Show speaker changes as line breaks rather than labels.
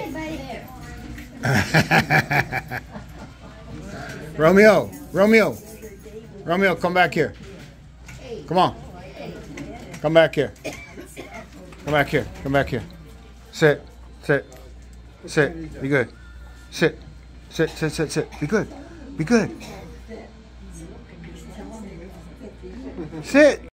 Romeo, Romeo, Romeo, come back here. Come on. Come back here. Come back here. Come back here. Sit. Sit. Sit. Be good. Sit. Sit. Sit. Sit. Sit. Be good. Be good. Sit.